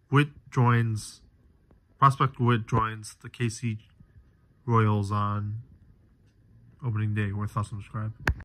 Prospect Witt joins the KC Royals on opening day. Worth a subscribe.